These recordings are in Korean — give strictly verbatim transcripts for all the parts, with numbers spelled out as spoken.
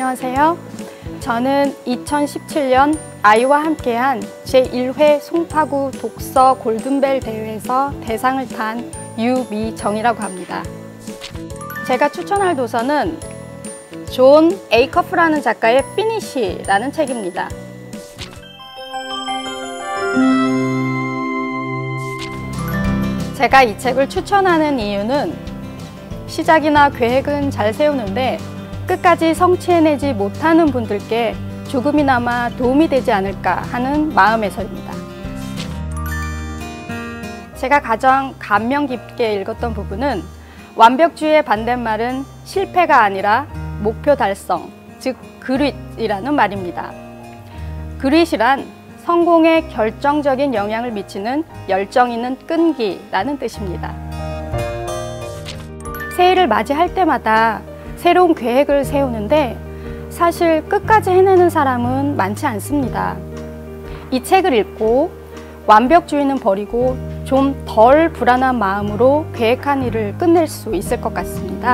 안녕하세요. 저는 이천십칠 년 아이와 함께한 제일 회 송파구 독서 골든벨 대회에서 대상을 탄 유미정이라고 합니다. 제가 추천할 도서는 존 에이커프라는 작가의 피니쉬라는 책입니다. 제가 이 책을 추천하는 이유는 시작이나 계획은 잘 세우는데 끝까지 성취해내지 못하는 분들께 조금이나마 도움이 되지 않을까 하는 마음에서입니다. 제가 가장 감명 깊게 읽었던 부분은 완벽주의의 반대말은 실패가 아니라 목표 달성, 즉 그릿이라는 말입니다. 그릿이란 성공에 결정적인 영향을 미치는 열정 있는 끈기라는 뜻입니다. 새해를 맞이할 때마다 새로운 계획을 세우는데 사실 끝까지 해내는 사람은 많지 않습니다. 이 책을 읽고 완벽주의는 버리고 좀 덜 불안한 마음으로 계획한 일을 끝낼 수 있을 것 같습니다.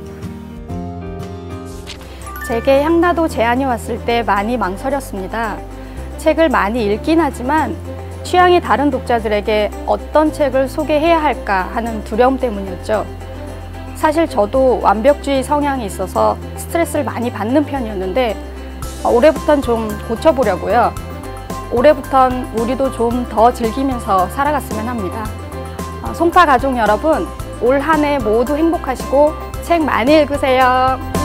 제게 향나도 제안이 왔을 때 많이 망설였습니다. 책을 많이 읽긴 하지만 취향이 다른 독자들에게 어떤 책을 소개해야 할까 하는 두려움 때문이었죠. 사실 저도 완벽주의 성향이 있어서 스트레스를 많이 받는 편이었는데 올해부턴 좀 고쳐보려고요. 올해부턴 우리도 좀 더 즐기면서 살아갔으면 합니다. 송파 가족 여러분, 올 한 해 모두 행복하시고 책 많이 읽으세요.